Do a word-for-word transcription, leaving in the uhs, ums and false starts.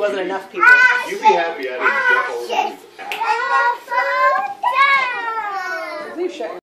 wasn't enough people. You'd be happy I didn't jump over these. Please shut your